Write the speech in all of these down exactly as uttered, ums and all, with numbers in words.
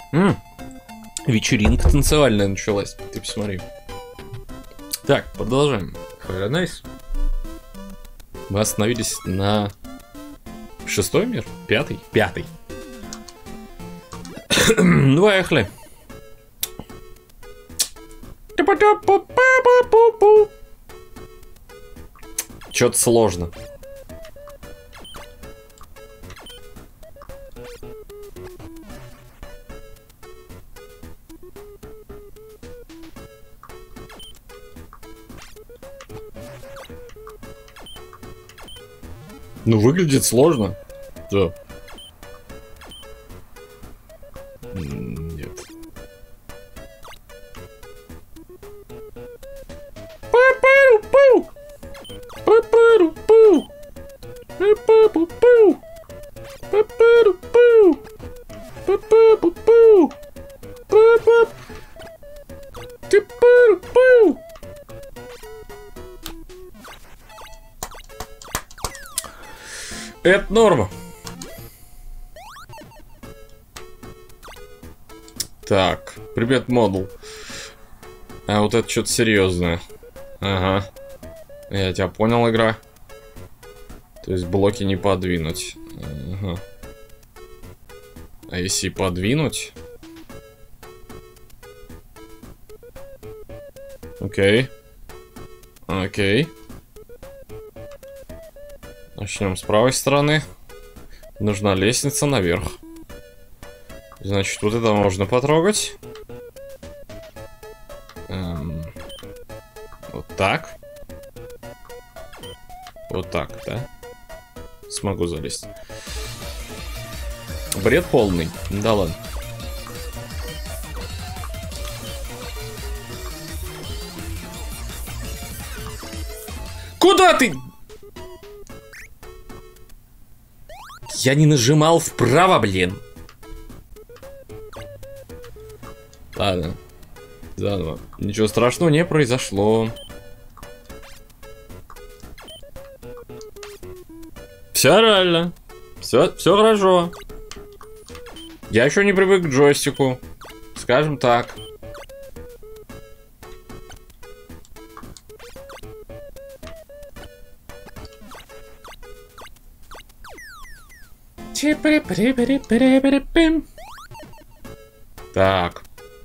М-м. Вечеринка танцевальная началась. Ты посмотри. Так, продолжаем. Very nice. Мы остановились на шестой мир? Пятый? Пятый. Ну, поехали. Чё-то сложно. Ну, выглядит сложно. Да. Нет. Это норма. Так, привет, модул. А вот это что-то серьезное. Ага. Я тебя понял, игра. То есть блоки не подвинуть. Ага. А если подвинуть? Окей. Окей. Начнем с правой стороны. Нужна лестница наверх. Значит, вот это можно потрогать. Эм, вот так. Вот так, да? Смогу залезть. Бред полный. Да ладно. Куда ты? Я не нажимал вправо, блин. Ладно. Заново. Ничего страшного не произошло. Все реально. Все, все хорошо. Я еще не привык к джойстику. Скажем так. Так.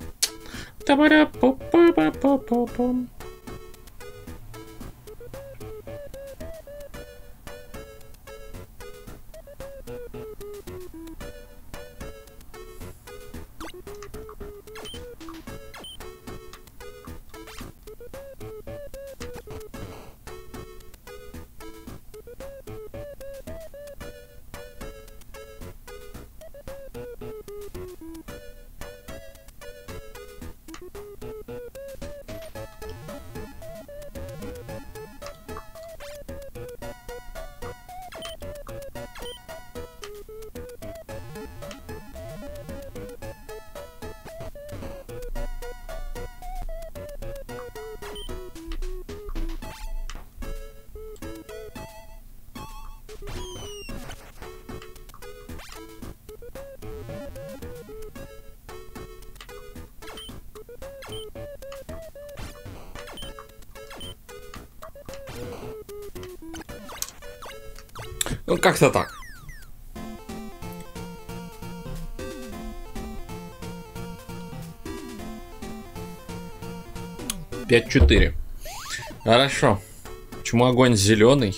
Ну, как-то так. пять четыре. Хорошо. Почему огонь зеленый?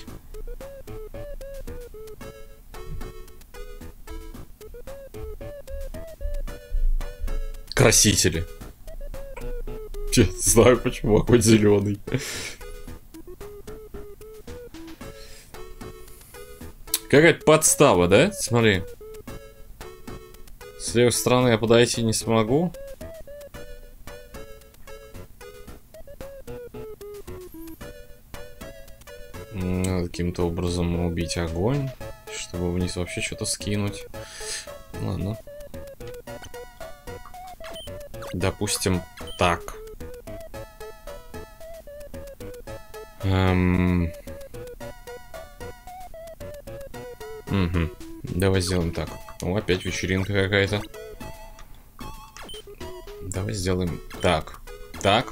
Красители. Я не знаю, почему огонь зеленый. Какая-то подстава, да? Смотри. С левой стороны я подойти не смогу. Надо каким-то образом убить огонь, чтобы вниз вообще что-то скинуть. Ладно. Допустим, так. Эм... Угу. Давай сделаем так. О, опять вечеринка какая-то. Давай сделаем так. Так.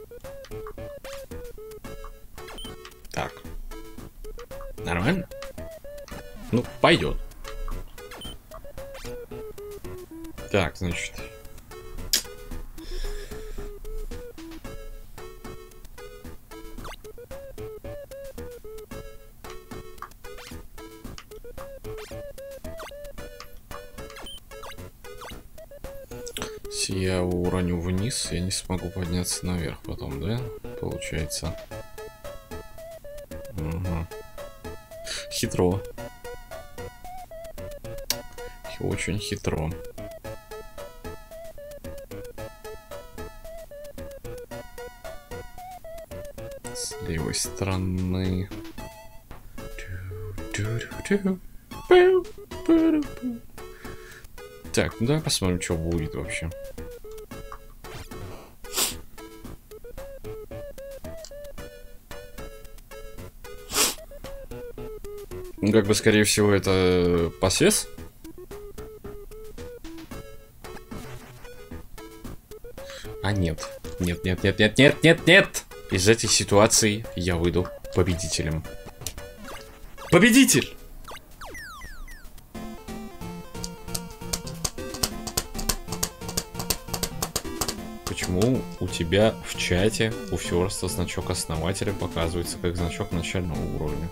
Так. Нормально? Ну, пойдет. Так, значит. Если я уроню вниз, я не смогу подняться наверх потом, да? Получается. Угу. Хитро. Очень хитро. С левой стороны. Так, ну давай посмотрим, что будет вообще. Ну, как бы, скорее всего, это посвес. А нет. Нет, нет, нет, нет, нет, нет, нет. Из этой ситуации я выйду победителем. Победитель! Почему у тебя в чате у Фёрста значок основателя показывается как значок начального уровня?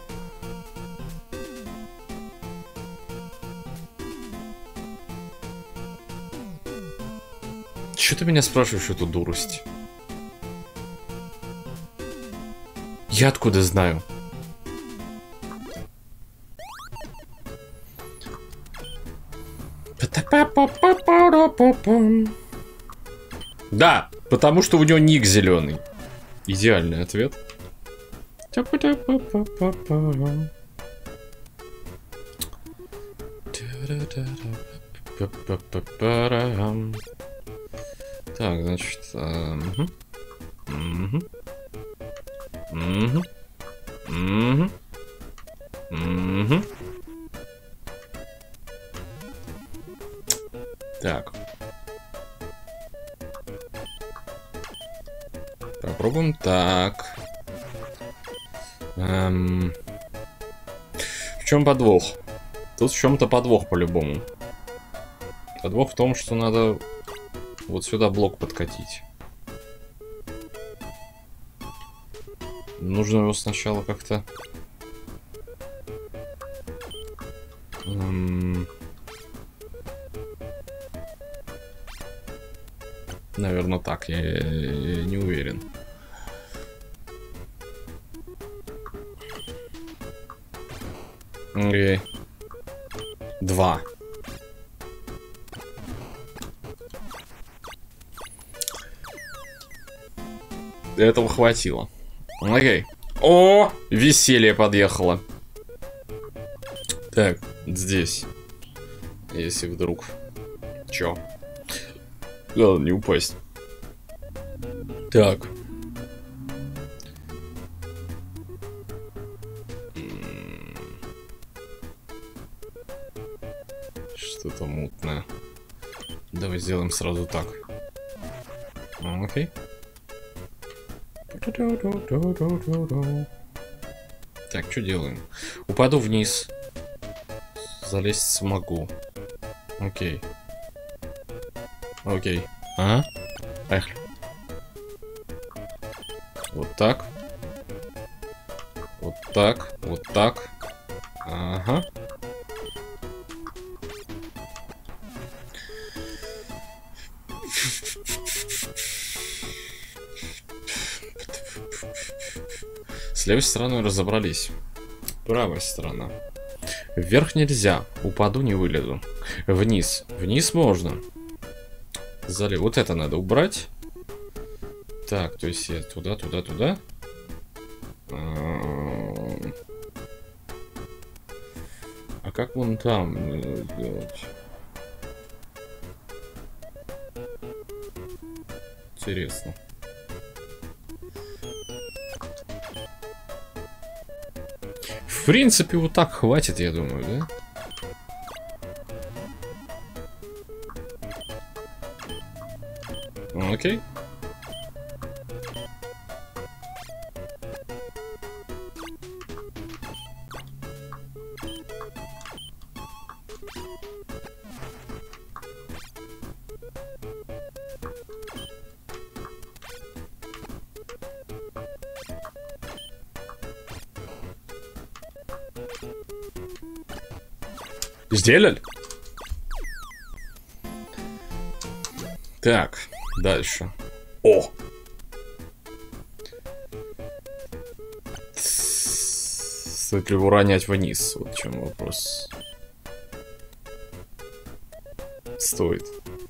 Чё ты меня спрашиваешь эту дурость? Я откуда знаю? Да, потому что у него ник зеленый. Идеальный ответ. Так, значит, угу. Угу. Угу. Угу. Угу. Так. Попробуем так. Эм... В чем подвох? Тут в чем-то подвох по-любому. Подвох в том, что надо вот сюда блок подкатить. Нужно его сначала как-то... Эм... Наверное, так. Я, я, я не уверен. Окей. Два. Этого хватило. Окей. О, веселье подъехало. Так, здесь. Если вдруг... Чё? Главное не упасть. Так. Что-то мутное. Давай сделаем сразу так. Окей. Так, что делаем? Упаду вниз. Залезть смогу. Окей. Окей. Ага. Поехали. Вот так. Вот так. Вот так. Ага. С левой стороной разобрались. Правая сторона. Вверх нельзя. Упаду, не вылезу. Вниз. Вниз можно. Залив. Вот это надо убрать. Так, то есть я туда, туда, туда. А как вон там делать? Интересно. В принципе, вот так хватит, я думаю, да? Окей. Сделали? Так, дальше. О! Стоит ли его ронять вниз? Вот в чем вопрос. Стоит.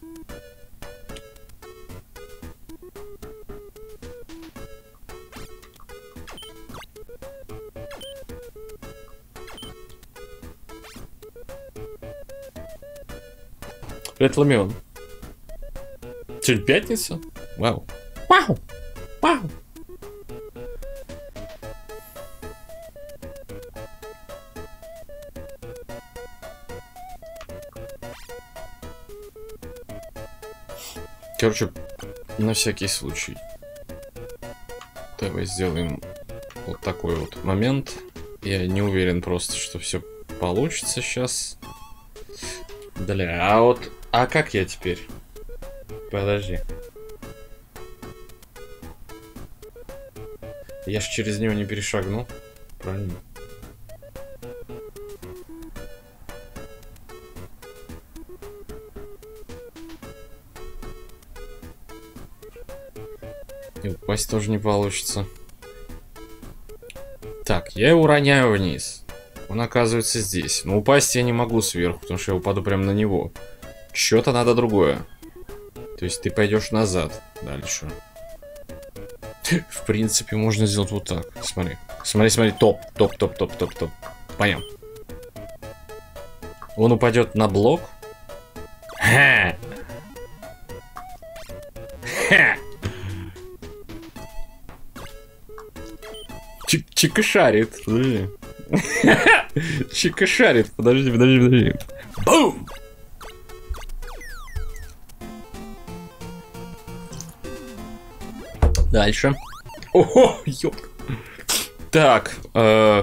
Привет, Ламион. Сегодня пятница? Вау. Вау! Вау! Короче, на всякий случай. Давай сделаем вот такой вот момент. Я не уверен просто, что все получится сейчас. Бля, а вот... А как я теперь? Подожди. Я ж через него не перешагнул. Правильно? И упасть тоже не получится. Так, я его роняю вниз. Он оказывается здесь. Но упасть я не могу сверху, потому что я упаду прямо на него. Что-то надо другое. То есть ты пойдешь назад дальше. В принципе, можно сделать вот так. Смотри. Смотри, смотри. Топ, топ, топ, топ, топ, топ. Понял. Он упадет на блок. Ха! Ха! Чикошарит. Чикошарит. Подожди, подожди, подожди. Бум! Дальше. Ого, ёп. Так. Э...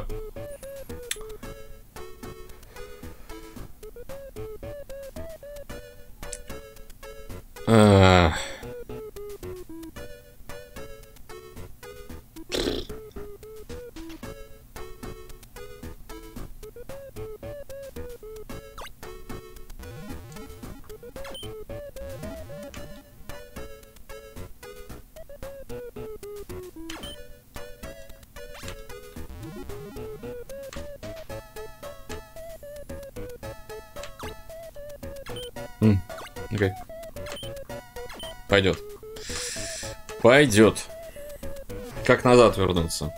Э... М, окей. Пойдет. Пойдет. Как назад вернуться?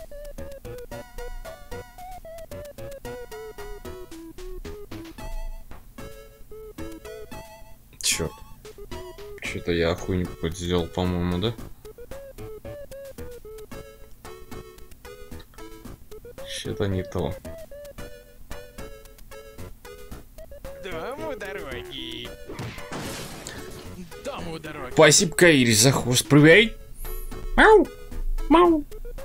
Черт. Что-то я хуйню какой-то сделал, по-моему, да? Что-то не то. Дому дороги. Дому дороги. Спасибо, Каири, за хвост. Привет. Мау. Мау.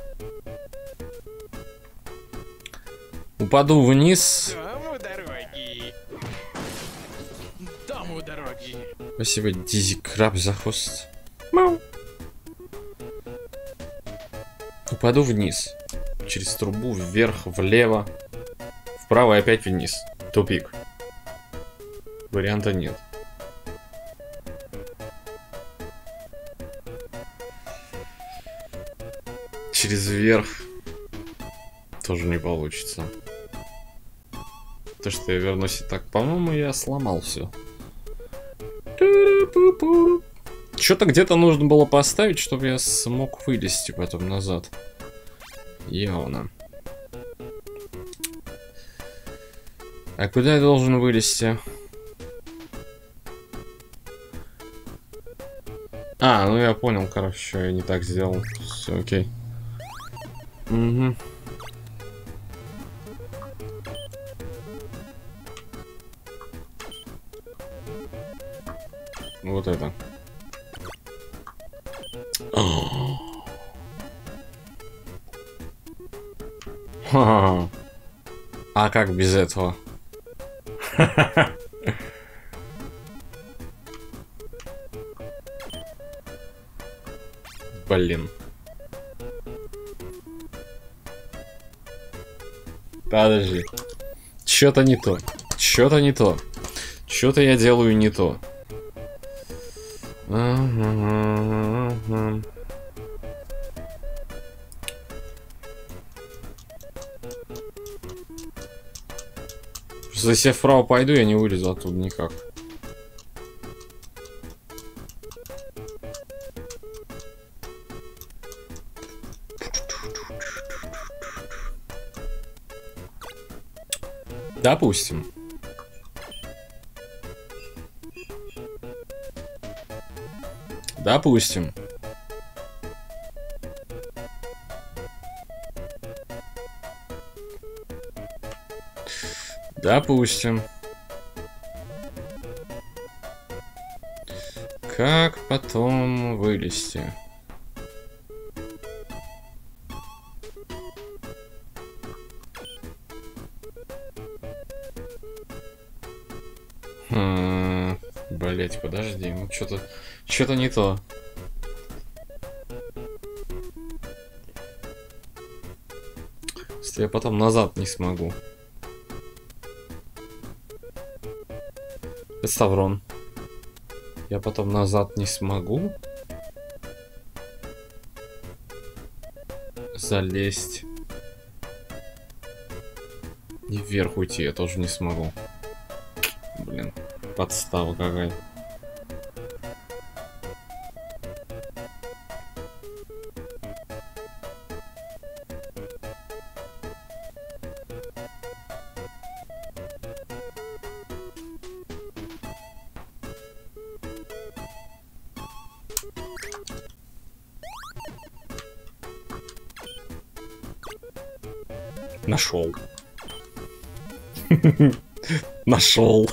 Упаду вниз. Дому дороги. Дому дороги. Спасибо, Дизи Краб, за хвост. Мау. Упаду вниз. Через трубу, вверх, влево. Вправо и опять вниз. Тупик. Варианта нет. Через верх тоже не получится. То, что я вернусь и так, по-моему, я сломал все. Что-то где-то нужно было поставить, чтобы я смог вылезти потом назад. Явно. А куда я должен вылезти? А, ну я понял, короче, я не так сделал. Все, окей. Угу. Вот это. А как без этого? Блин. Подожди. Чё-то не то. Чё-то не то. Чё-то я делаю не то. Просто если я вправо пойду, я не вылезу оттуда никак. Допустим. Допустим. Допустим. Как потом вылезти? Хм, блять, подожди, ну что-то, что-то не то. Если я потом назад не смогу. Ставрон. Я потом назад не смогу залезть. И вверх уйти я тоже не смогу. Блин, подстава какая. Нашел. Нашел.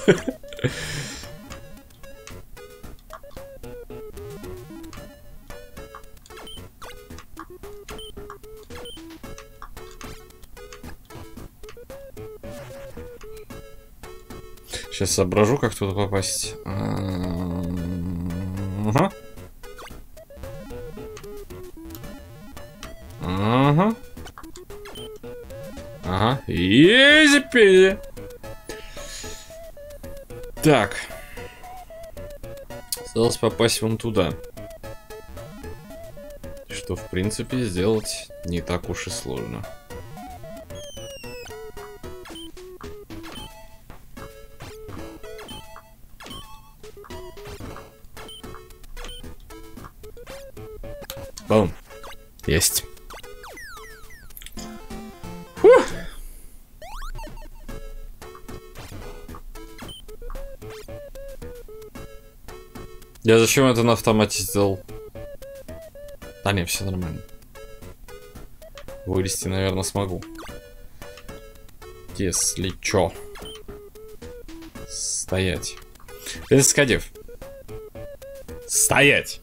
Сейчас соображу, как туда попасть. Ага. Ага. Ага. Изи-пизи. Так. Осталось попасть вон туда. Что, в принципе, сделать не так уж и сложно. Бум. Есть. Фух. Я зачем это на автомате сделал? Да не, все нормально. Вылезти, наверное, смогу. Если чё. Стоять. Эскадив. Стоять.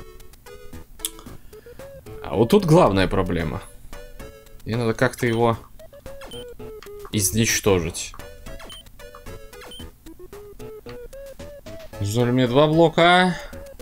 А вот тут главная проблема. Мне надо как-то его изничтожить. Нужно ли мне два блока?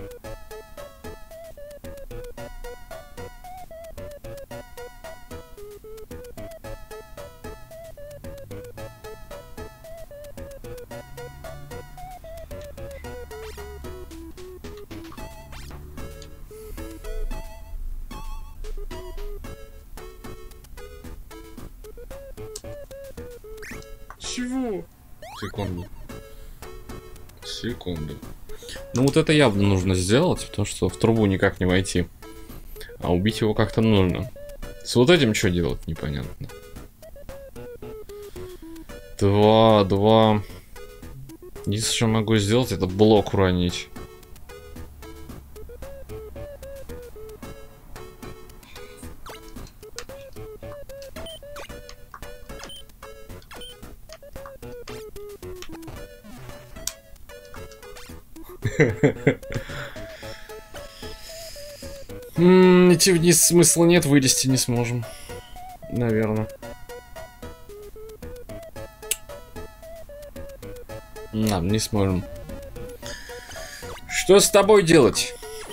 Чего? Секунду. Секунду. Ну вот это явно нужно сделать, потому что в трубу никак не войти. А убить его как-то нужно. С вот этим что делать, непонятно. Два, два. Единственное, что могу сделать, это блок уронить. М-м, идти вниз смысла нет, вылезти не сможем. Наверное. А, не сможем. Что с тобой делать?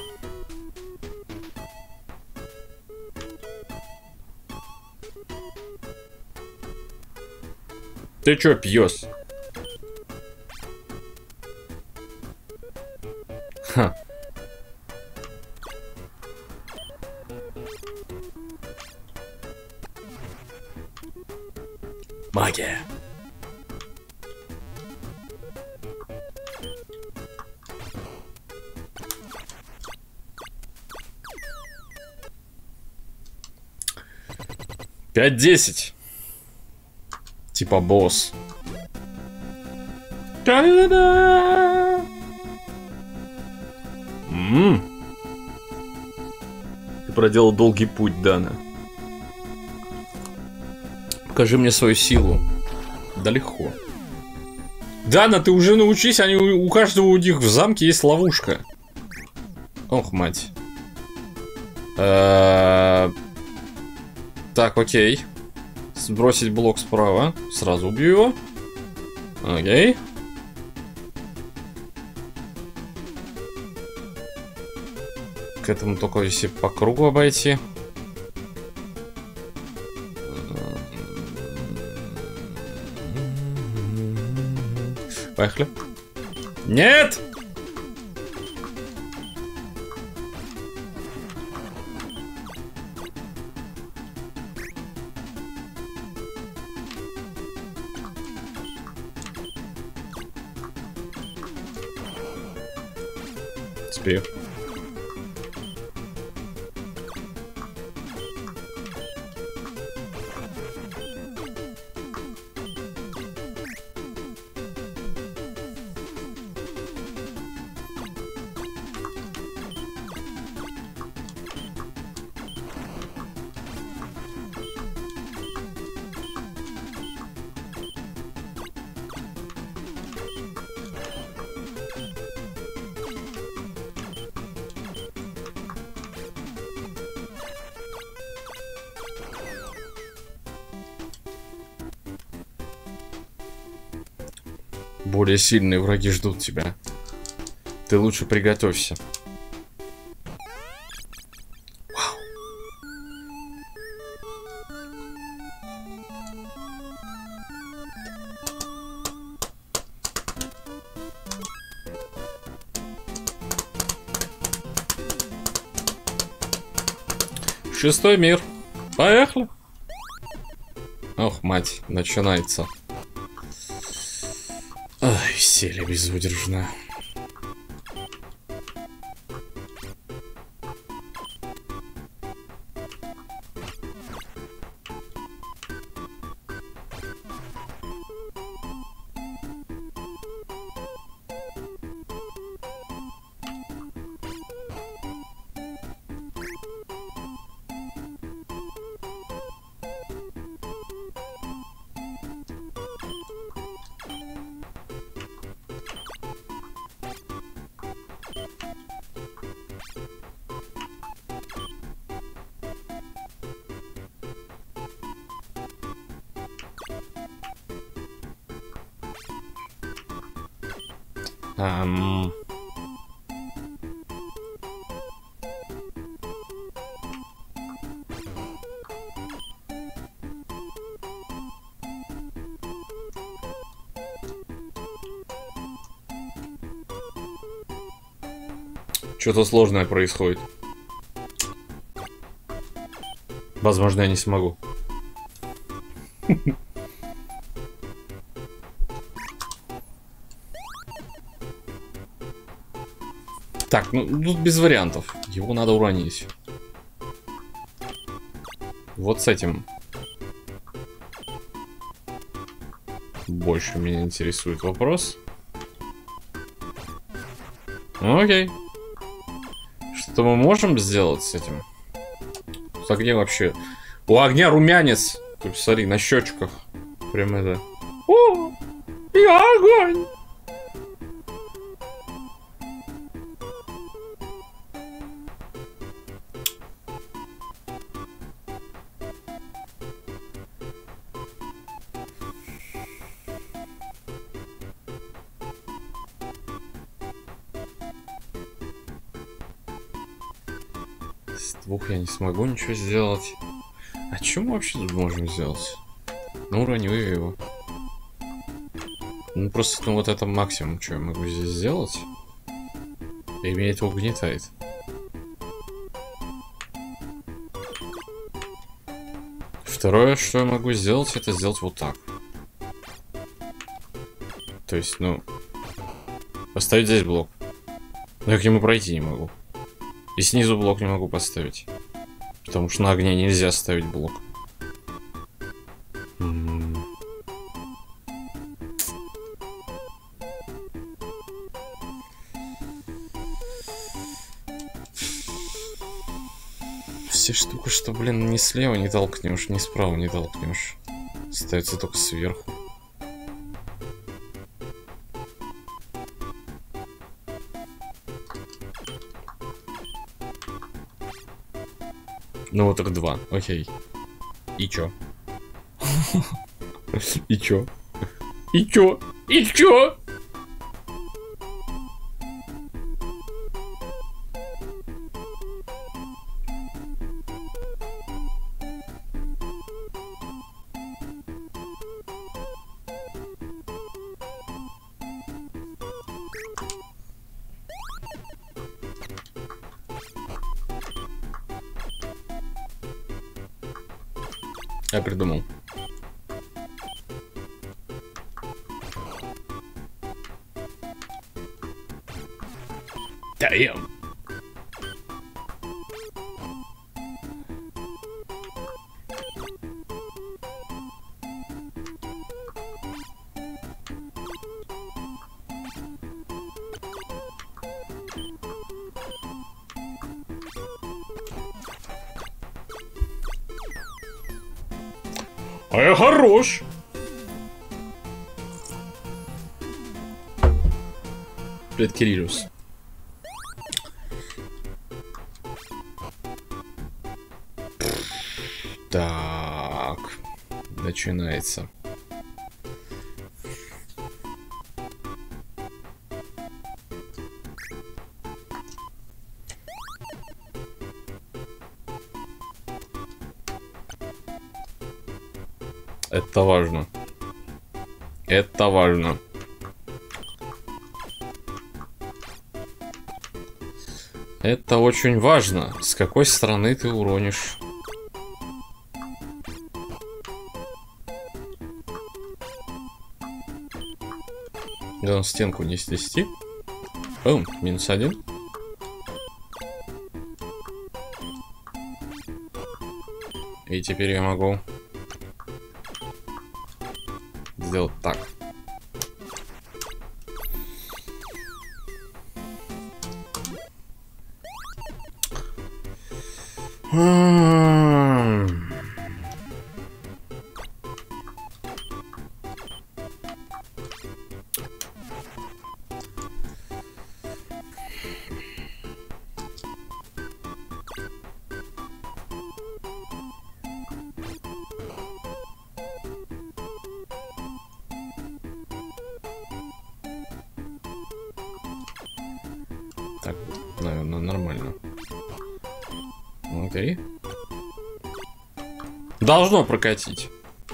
Ты чё, пьёс? Ха. Магия. пять десять. Типа босс. Та-да-да! М-м. Ты проделал долгий путь, Дана. Покажи мне свою силу. Да легко. Дана, ты уже научись, они у, у каждого у них в замке есть ловушка. Ох, мать. Э-э- так, окей. Сбросить блок справа. Сразу убью его. Окей. К этому только если по кругу обойти. Поехали. Нет! Успею. Более сильные враги ждут тебя. Ты лучше приготовься. Вау. Шестой мир. Поехали. Ох, мать, начинается. Ай, веселье безудержно. Ам... Что-то сложное происходит. Возможно, я не смогу. Так, ну тут без вариантов. Его надо уронить. Вот с этим. Больше меня интересует вопрос. Окей. Что мы можем сделать с этим? С огнем вообще. У огня румянец. Ты посмотри, на щечках. Прям это. О, я огонь! С двух я не смогу ничего сделать. А что мы вообще тут можем сделать? Ну, уроню его. Ну, просто, ну, вот это максимум, что я могу здесь сделать. И меня это угнетает. Второе, что я могу сделать, это сделать вот так. То есть, ну... Поставить здесь блок. Но я к нему пройти не могу. И снизу блок не могу поставить. Потому что на огне нельзя ставить блок. М-м-м. Все штука, что, блин, ни слева не толкнешь, ни справа не толкнешь. Ставится только сверху. Ну вот так два, окей. И чё? И чё? И чё? И чё? Я придумал. Damn. А я хорош. Привет, Кириллюс. Так, начинается. Это важно. Это важно. Это очень важно. С какой стороны ты уронишь? Главное, стенку не снести. О, минус один. И теперь я могу сделать так. Так, наверное, нормально. Окей. Должно прокатить.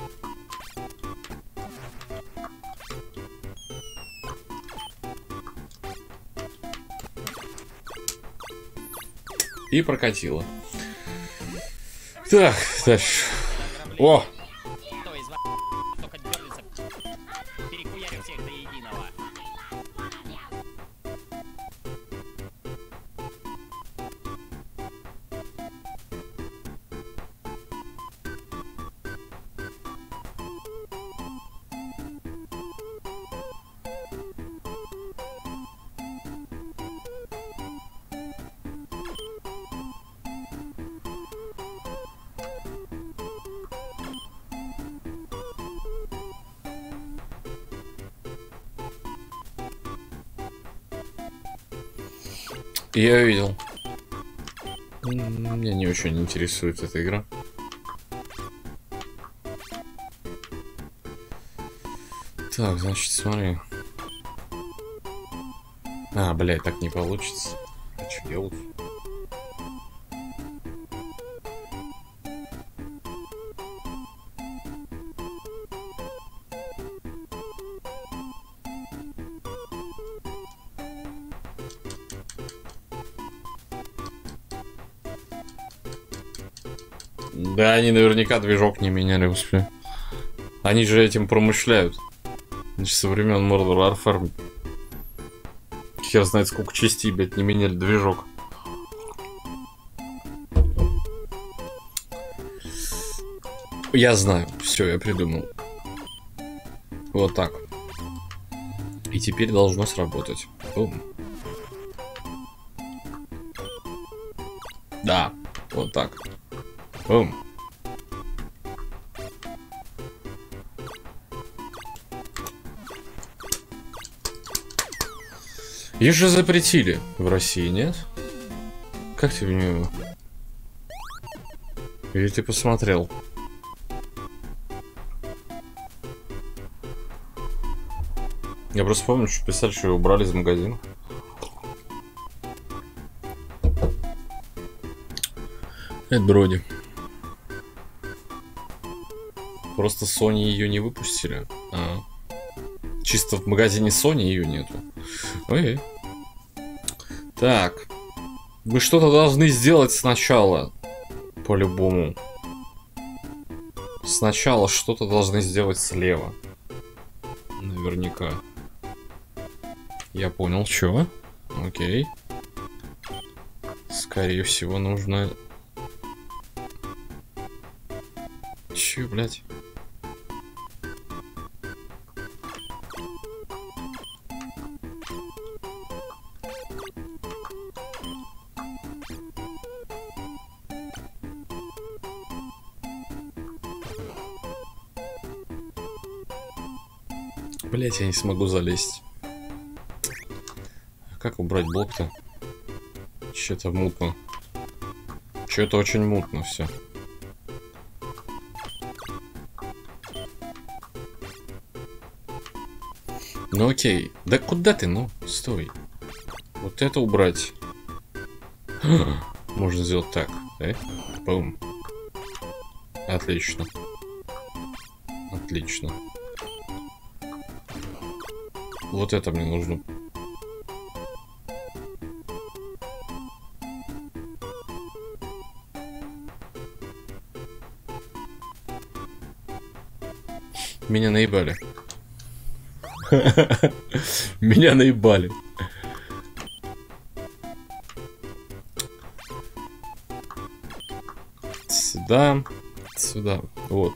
И прокатило. Так, дальше. О! Кто из вас только дёрнется, перехуярю всех до единого. Я видел. Меня не очень интересует эта игра. Так, значит, смотри. А, блядь, так не получится. А что делать? Да, они наверняка движок не меняли успели. Они же этим промышляют. Значит, со времен Modern Warfare. Хер знает, сколько частей, блядь, не меняли движок. Я знаю. Все, я придумал. Вот так. И теперь должно сработать. Бум. Да, вот так. Бум. Их же запретили в России, нет? Как ты в нее... Или ты посмотрел? Я просто помню, что писали, что его убрали из магазина. Это вроде. Просто Sony ее не выпустили. А. Чисто в магазине Sony ее нету. Ой. Так. Мы что-то должны сделать сначала. По-любому. Сначала что-то должны сделать слева. Наверняка. Я понял, что? Окей. Скорее всего, нужно... Че, блядь? Блять, я не смогу залезть. Как убрать блок-то? Че-то мутно. Че-то очень мутно все. Ну окей. Да куда ты? Ну, стой. Вот это убрать. Можно сделать так. Да? Бум. Отлично. Отлично. Вот это мне нужно. Меня наебали. Меня наебали. Сюда. Сюда. Вот.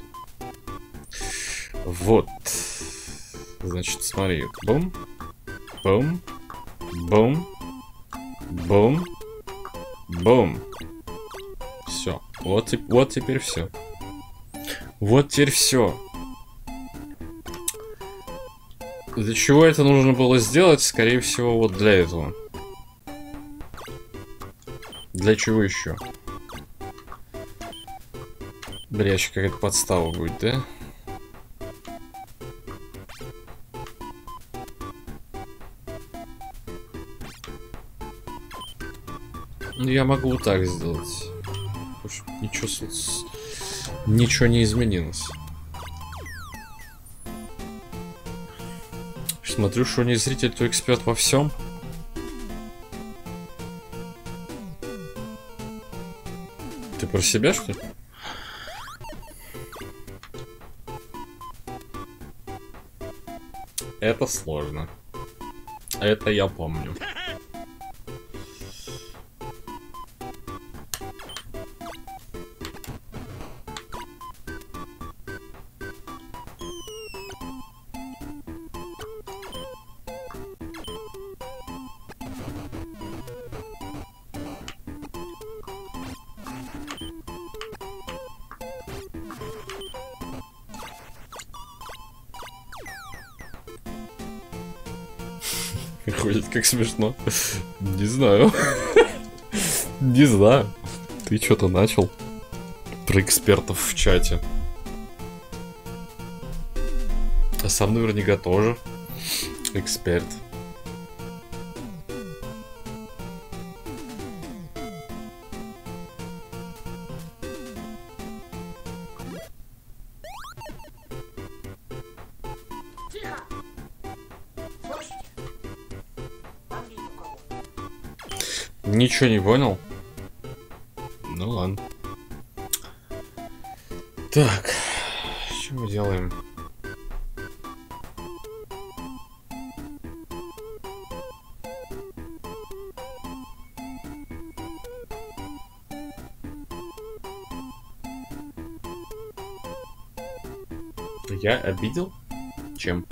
Вот. Значит, смотри. Бум. Бум. Бум. Бум. Бум. Все. Вот, вот теперь все. Вот теперь все. Для чего это нужно было сделать? Скорее всего, вот для этого. Для чего еще? Бля, еще какая-то подстава будет, да? Ну, я могу вот так сделать. Ничего, ничего не изменилось. Смотрю, что не зритель, то эксперт во всем. Ты про себя, что ли? Это сложно. Это я помню. Ходит как смешно. Не знаю. Не знаю. Ты что-то начал про экспертов в чате. А сам наверняка тоже эксперт. Ничего не понял? Ну ладно. Так, что мы делаем? Я обидел? Чем?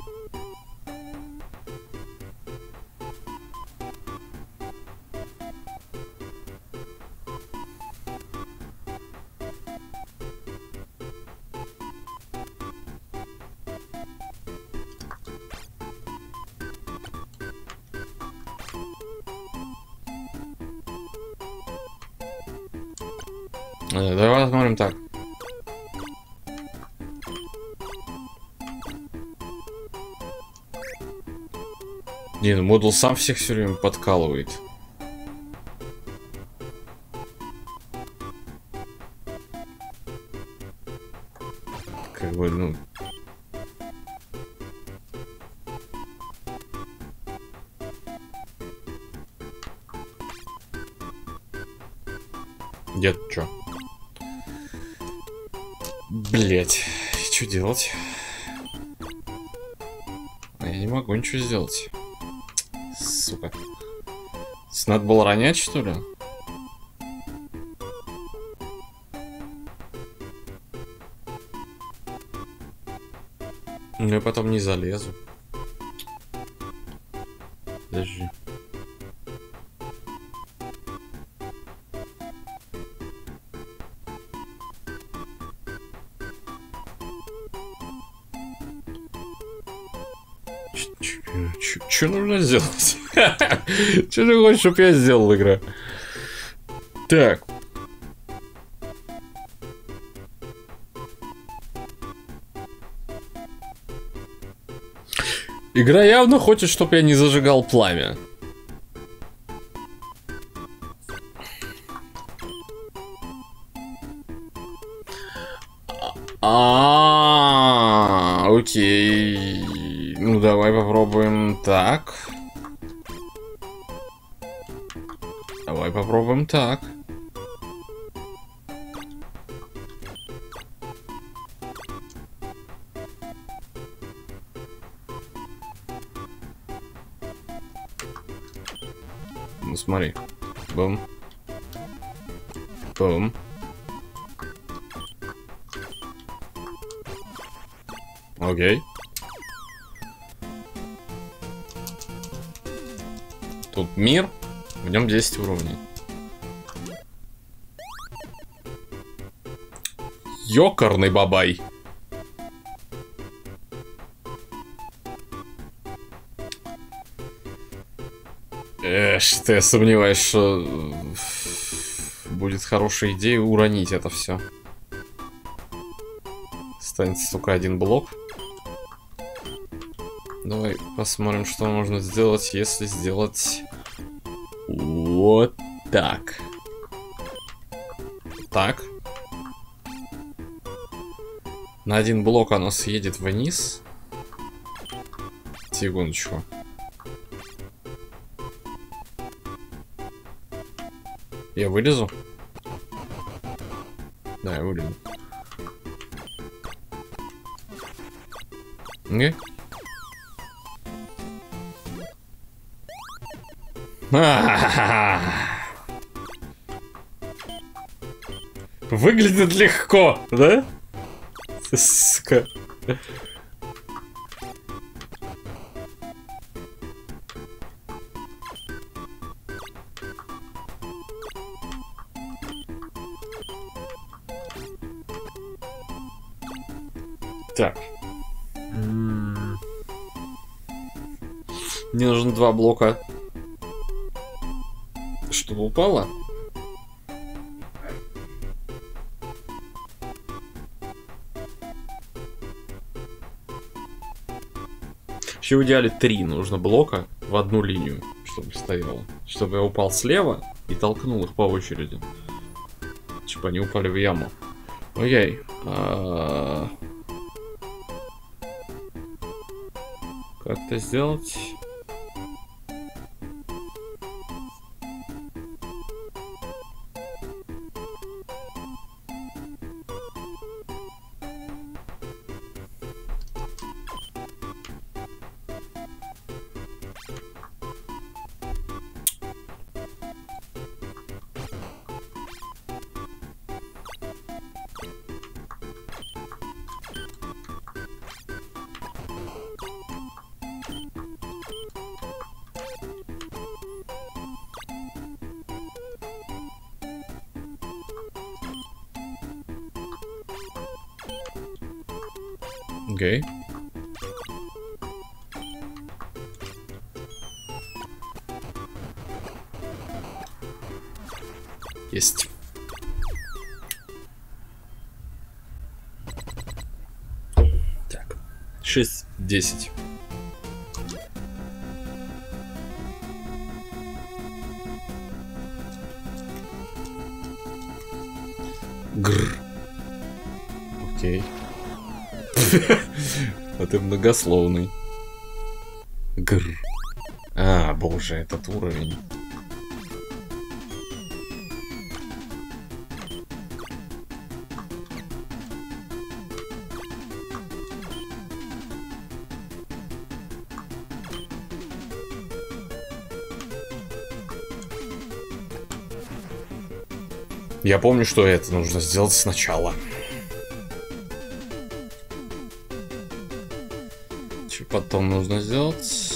Э, Давай посмотрим так. Не, ну модул сам всех все время подкалывает. Как бы, ну... Дед, чё? Блять, что делать? Я не могу ничего сделать. Сука. Надо было ронять, что ли? Ну я потом не залезу. Подожди. Что нужно сделать? Что ты хочешь, чтобы я сделал, игра? Так. Игра явно хочет, чтобы я не зажигал пламя. А, окей. Ну давай попробуем так. Давай попробуем так. Ну смотри. Бум. Бум. Окей. Тут мир, в нем десять уровней. Ёкарный бабай. Эх, что я сомневаюсь, что будет хорошая идея уронить это все. Останется только один блок. Давай посмотрим, что можно сделать, если сделать вот так. Так. На один блок оно съедет вниз. Секундочку. Я вылезу? Да, я вылезу. Не? Выглядит легко, да? Сука. Так. Мне нужно два блока, чтобы упало. Еще в идеале три нужно блока в одну линию, чтобы стояло. Чтобы я упал слева и толкнул их по очереди. Чтобы они упали в яму. Окей. А... Как это сделать? Окей. Есть. Так. шесть десять. Гррр. Окей. А ты многословный. Гррр. А, боже, этот уровень. Я помню, что это нужно сделать сначала. Что потом нужно сделать?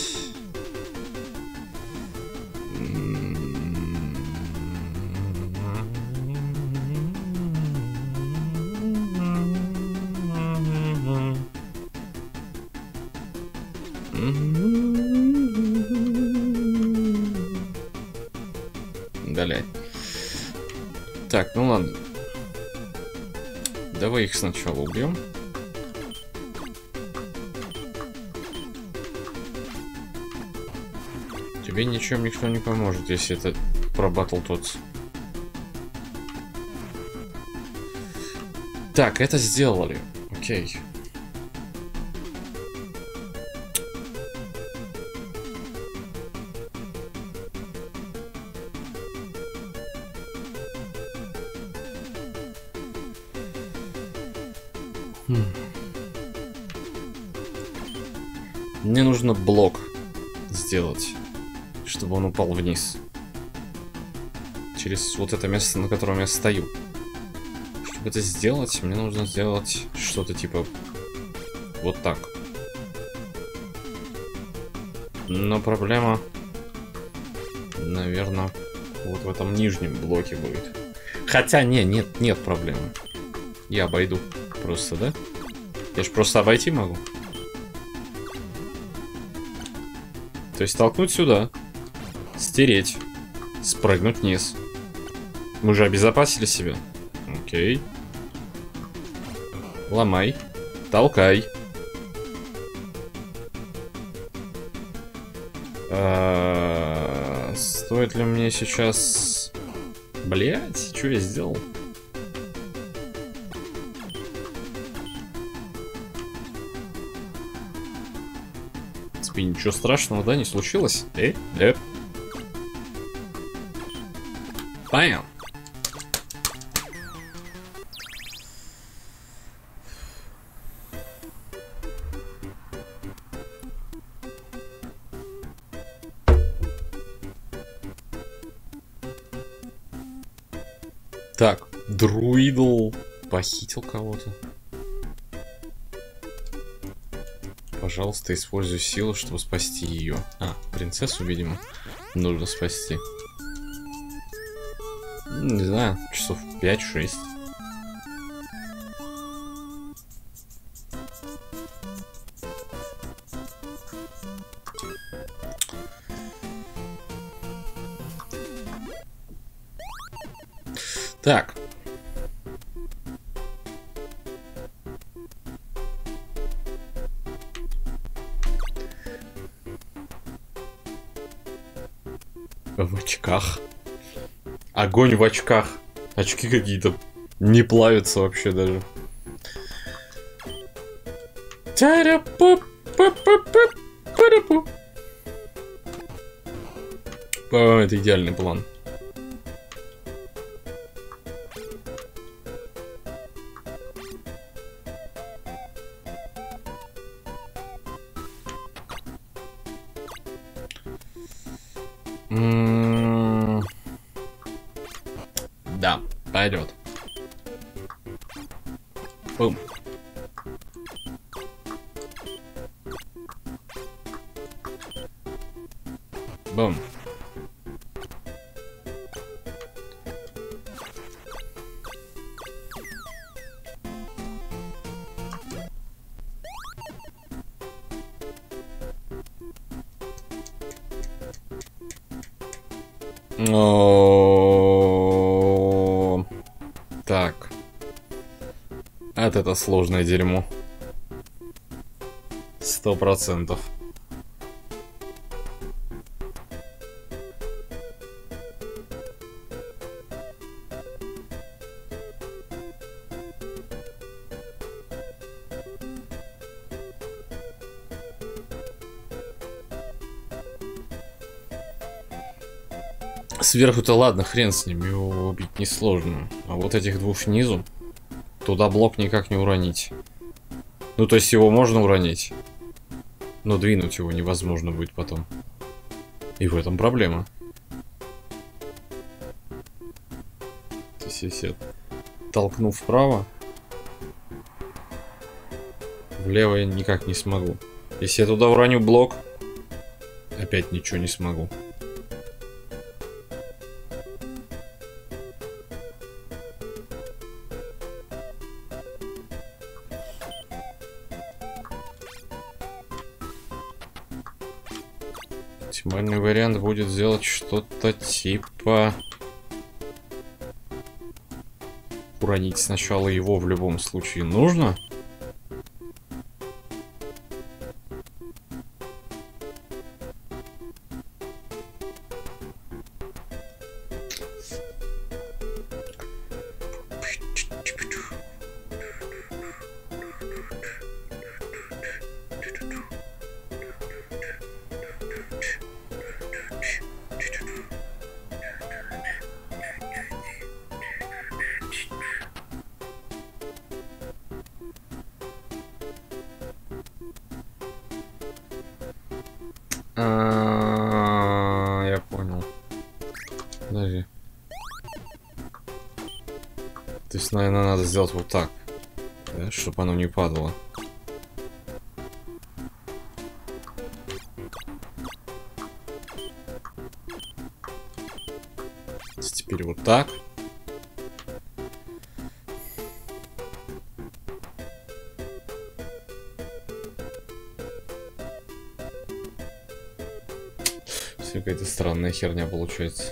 Далее. Так, ну ладно. Давай их сначала убьем. Тебе ничем никто не поможет, если это про Battletoads. Так, это сделали. Окей. Хм. Мне нужно блок сделать, чтобы он упал вниз. Через вот это место, на котором я стою. Чтобы это сделать, мне нужно сделать что-то типа вот так. Но проблема, наверное, вот в этом нижнем блоке будет. Хотя, не, нет, нет проблемы. Я обойду просто, да? Я же просто обойти могу. То есть толкнуть сюда, стереть, спрыгнуть вниз. Мы же обезопасили себя. Окей. Ломай. Толкай. А, стоит ли мне сейчас... Блять, что я сделал? Ничего страшного, да, не случилось? Э, э. Бам! Так, друидл похитил кого-то. Пожалуйста, используй силу, чтобы спасти ее. А, принцессу, видимо, нужно спасти. Не знаю, часов пять-шесть. Так. В очках. Огонь в очках. Очки какие-то не плавятся вообще даже. О, это идеальный план. Да, пойдет. Бум. Бум. О, так. Вот это сложное дерьмо. Сто процентов. Сверху-то ладно, хрен с ним, его убить несложно. А вот этих двух снизу, туда блок никак не уронить. Ну, то есть его можно уронить, но двинуть его невозможно будет потом. И в этом проблема. То есть если я толкну вправо, влево я никак не смогу. Если я туда уроню блок, опять ничего не смогу. Оптимальный вариант будет сделать что-то типа... Уронить сначала его в любом случае нужно. А, я понял. Подожди. То есть, наверное, надо сделать вот так, да, чтобы оно не падало. Теперь вот так. Какая-то странная херня получается.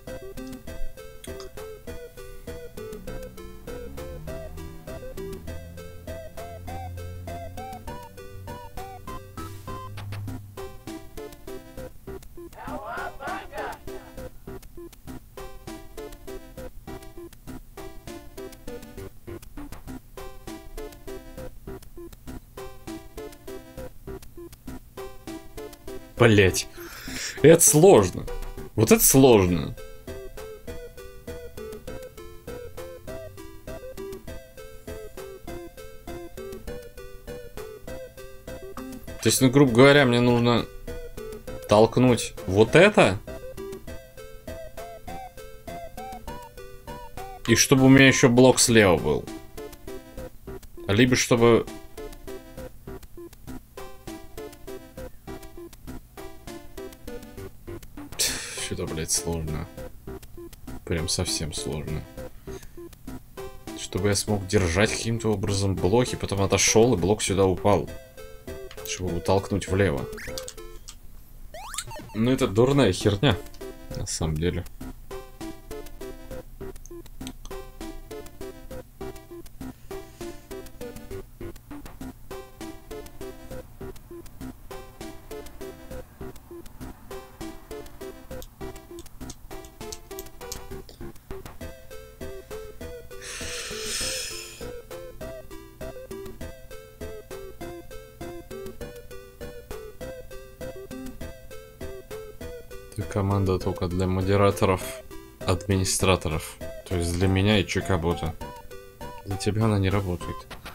Блять. Это сложно. Вот это сложно. То есть, ну, грубо говоря, мне нужно толкнуть вот это. И чтобы у меня еще блок слева был. Либо чтобы... Что-то, блядь, сложно. Прям совсем сложно. Чтобы я смог держать каким-то образом блоки, потом отошел и блок сюда упал. Чтобы его толкнуть влево. Ну это дурная херня, на самом деле. Команда только для модераторов, администраторов. То есть для меня и Чикабота. Для тебя она не работает.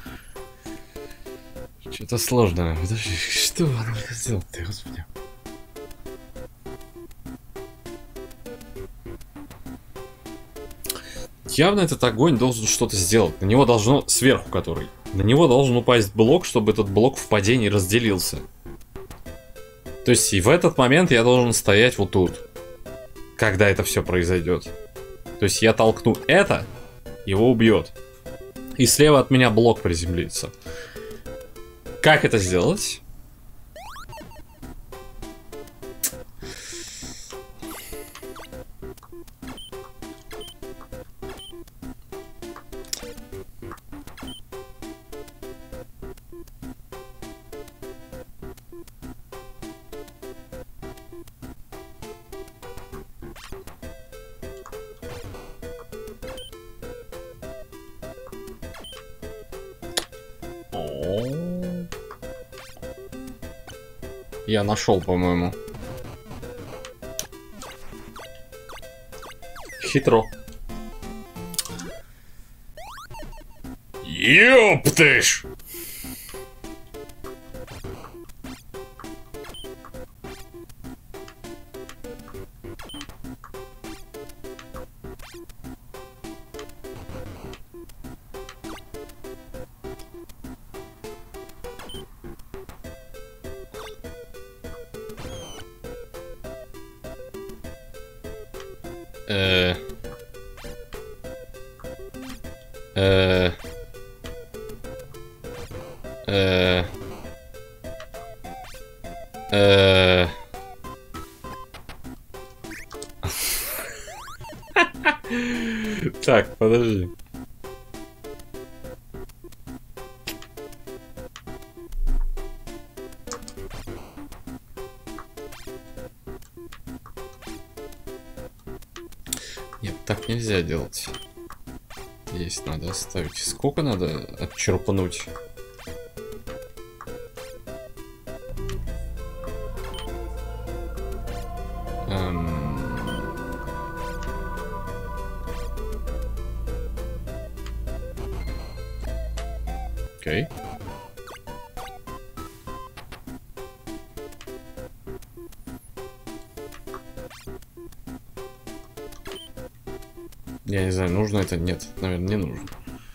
Что-то сложное. Подожди, что она сделала-то, господи? Явно этот огонь должен что-то сделать. На него должно, сверху который, на него должен упасть блок, чтобы этот блок в падении разделился. То есть и в этот момент я должен стоять вот тут, когда это все произойдет. То есть я толкну это, его убьет. И слева от меня блок приземлится. Как это сделать? Я нашел, по-моему. Хитро. Ёптыш! Э. Э. Э. Э. Так, подожди. Нет, так нельзя делать. Здесь надо оставить. Сколько надо отчерпнуть? Эм... Окей. Я не знаю, нужно это? Нет, наверное, не нужно.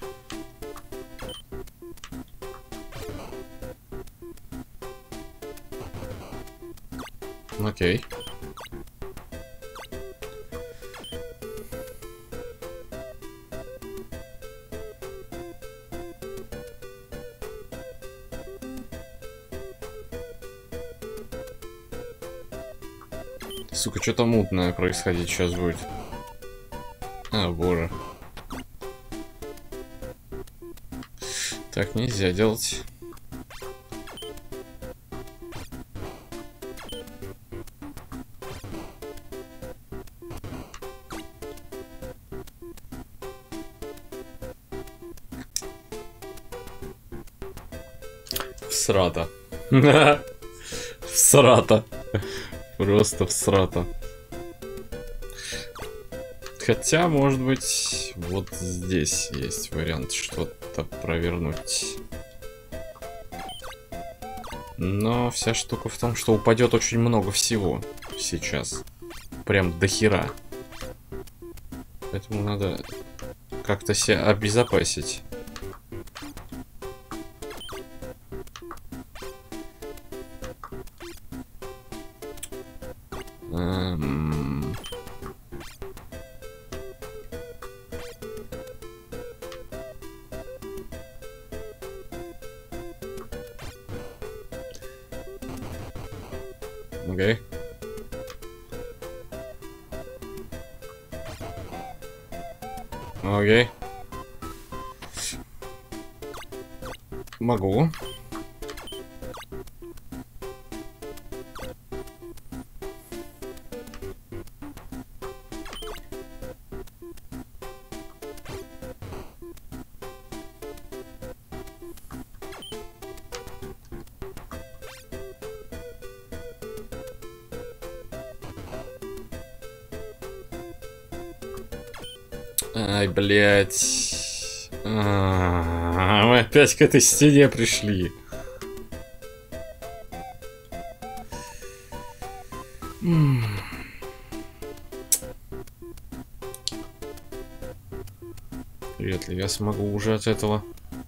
Окей. Сука, что-то мутное происходить сейчас будет. А, боже. Так нельзя делать. Всрата. Всрата. Просто всрата. Хотя, может быть, вот здесь есть вариант что-то провернуть. Но вся штука в том, что упадет очень много всего сейчас. Прям до хера. Поэтому надо как-то себя обезопасить. Эм... Окей. Окей. Могу. Ай, блядь. А-а-а, мы опять к этой стене пришли. Вряд ли я смогу уже от этого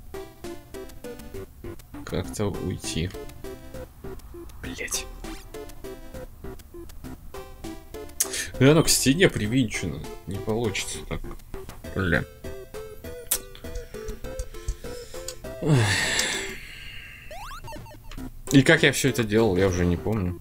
как-то уйти. Блять. Ну, оно к стене привинчено. Не получится так. Бля. И как я все это делал, я уже не помню.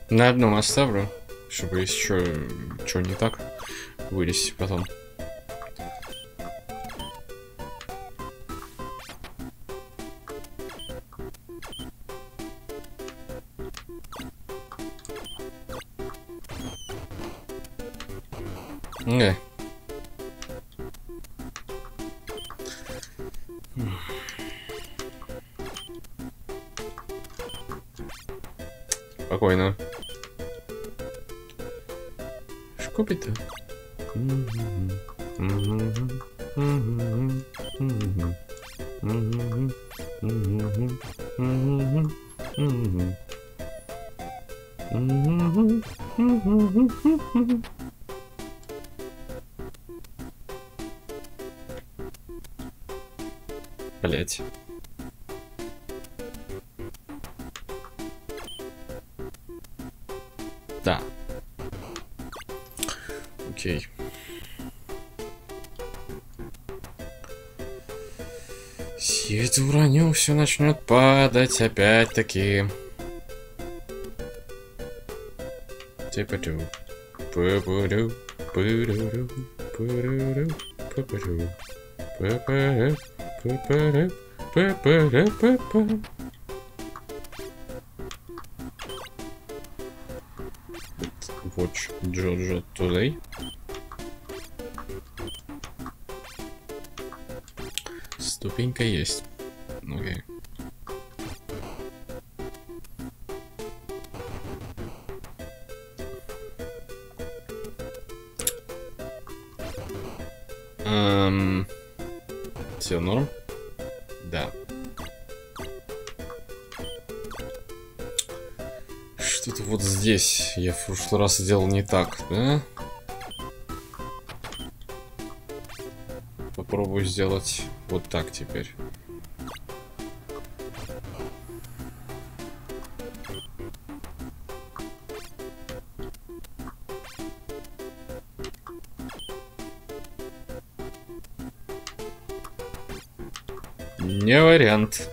На одном оставлю, чтобы если что, что не так, вылезти потом. Не. Спокойно. Шкопи-то. Блять. Да. Окей. Свет уронил, все начнет падать опять-таки. Типа-ту. Пу-пу-ру, пу-ру-ру, пу-ру-ру, пу-пу-ру, пу-пу-ру, пу-пу-ру, пу-пу-ру, пу-пу. Watch Jojo today. Ступенька есть. Окей. Эм... Все норм? Да. Что-то вот здесь я в прошлый раз сделал не так, да? Попробую сделать вот так теперь. Не вариант.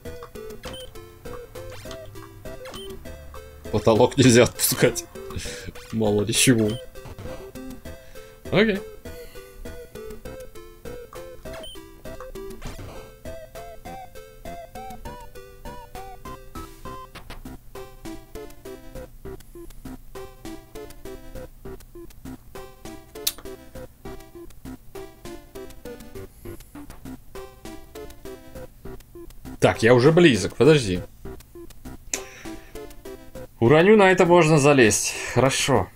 Потолок нельзя отпускать. Мало ли чего. Окей. Так, я уже близок, подожди. Уроню, на это можно залезть. Хорошо.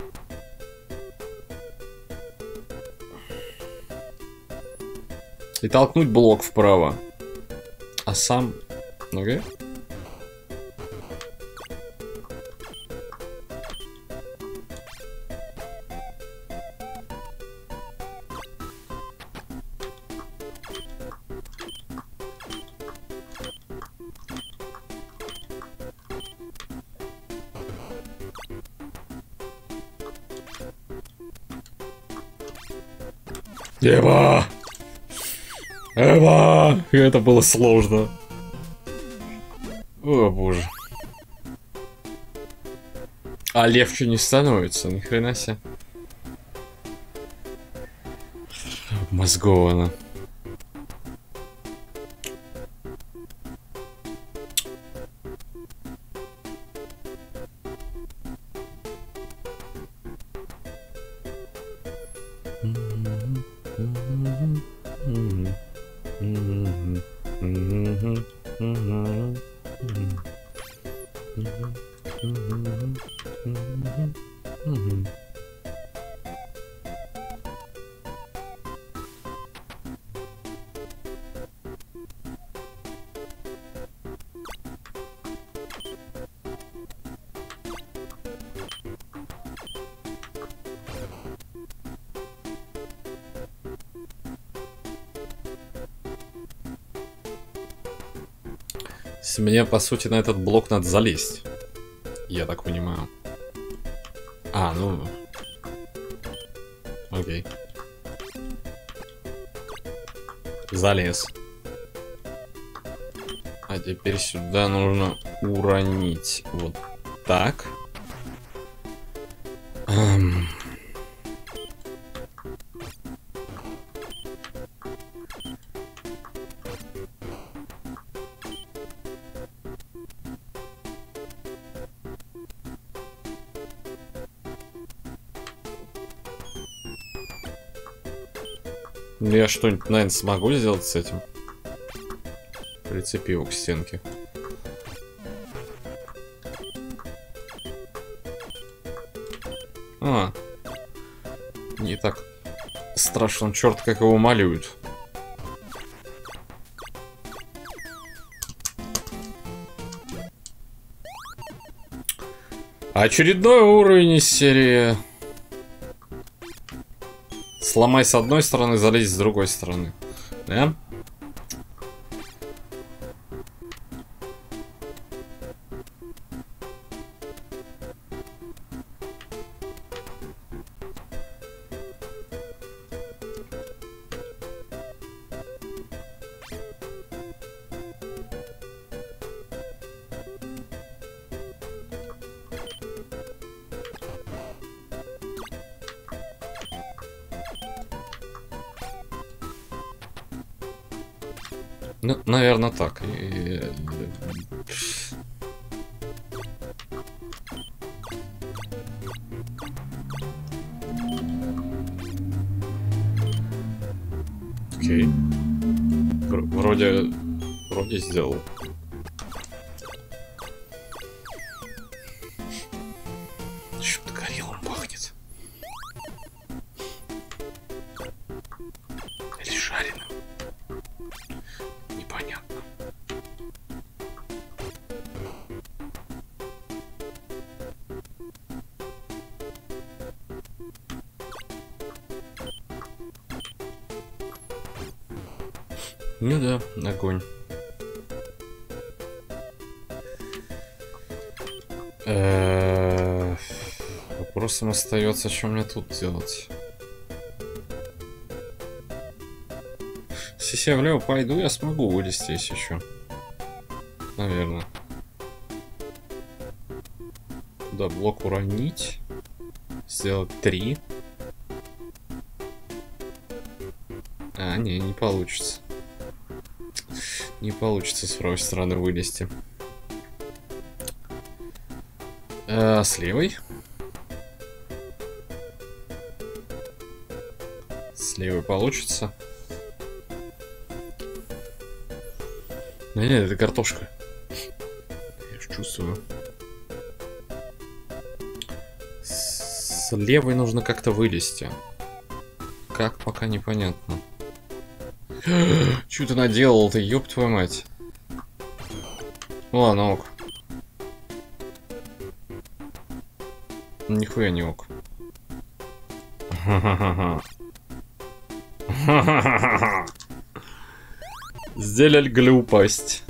И толкнуть блок вправо. А сам... Ну-ка. Эва! Эва! Это было сложно. О боже. А легче не становится, ни хрена себе. Обмозговано. Мне, по сути, на этот блок надо залезть. Я так понимаю. А, ну... Окей. Залез. А теперь сюда нужно уронить. Вот так. Эм. Ну, я что-нибудь, наверное, смогу сделать с этим. Прицепи его к стенке. А. Не так страшно, черт, как его малюют. Очередной уровень из серии. Сломай с одной стороны, залезь с другой стороны. Да? Ну, наверное, так. И... Окей. Вр вроде... Вроде сделал. Что-то горелым пахнет. Или жареным. Непонятно. Ну да, огонь. Э-э-э, вопросом остается, что мне тут делать. Если я влево пойду, я смогу вылезти, если еще. Наверное. Да, блок уронить. Сделать три. А, не, не получится. Не получится с правой стороны вылезти. А, с левой. С левой получится. Да нет, это картошка. Я же чувствую. С левой нужно как-то вылезти. Как, пока непонятно. Чё ты наделал, ты, ёб твою мать. Ладно, ок. Нихуя не ок. Сделали глупость.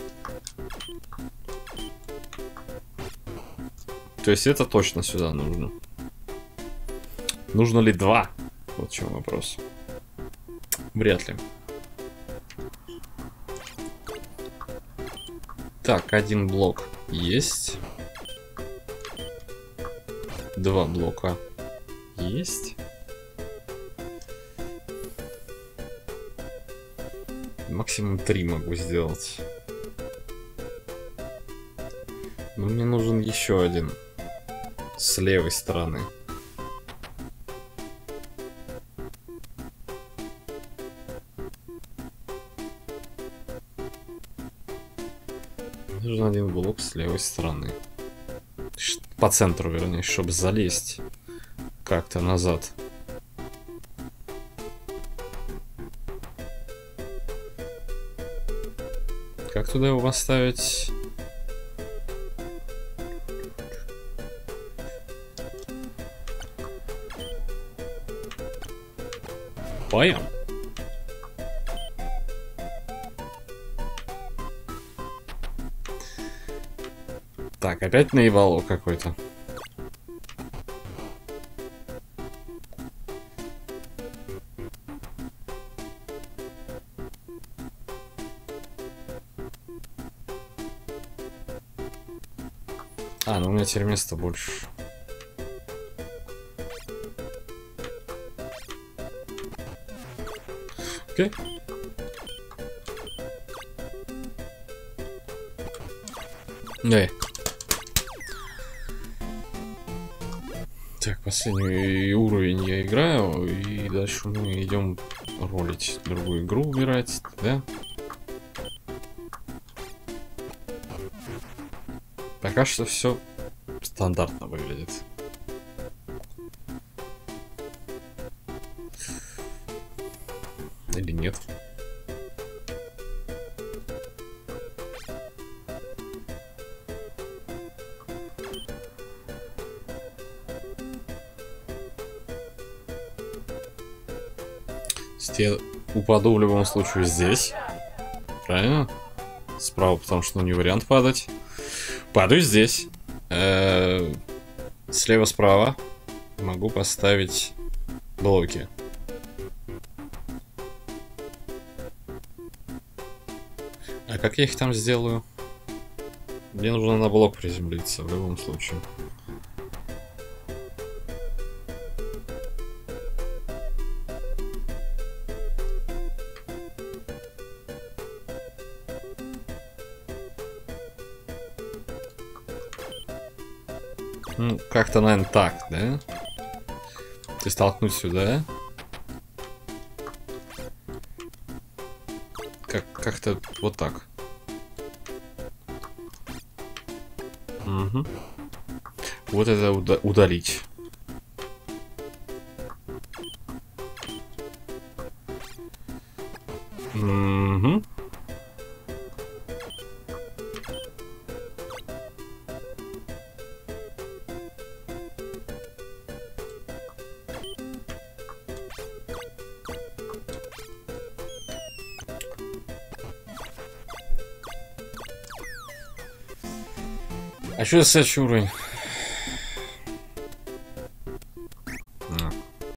То есть это точно сюда нужно. Нужно ли два? Вот в чем вопрос. Вряд ли. Так, один блок есть. Два блока есть. Максимум три могу сделать. Но мне нужен еще один. С левой стороны. Нужен один блок с левой стороны. По центру, вернее, чтобы залезть как-то назад. Как туда его поставить? Поем. Так, опять наебало какой-то. А, ну у меня теперь места больше. Окей. Эй. Так, последний уровень я играю, и дальше мы идем ролить другую игру, убирать, да? Пока что все стандартно выглядит. Или нет? Я упаду в любом случае здесь. Правильно? Справа, потому что ну, не вариант падать. Падаю здесь. Э-э- слева, справа могу поставить блоки. А как я их там сделаю? Мне нужно на блок приземлиться в любом случае. Ну, как-то, наверное, так, да? То есть толкнуть сюда. Как- как-то вот так. Угу. Вот это уда- удалить. Угу. А что за следующий уровень?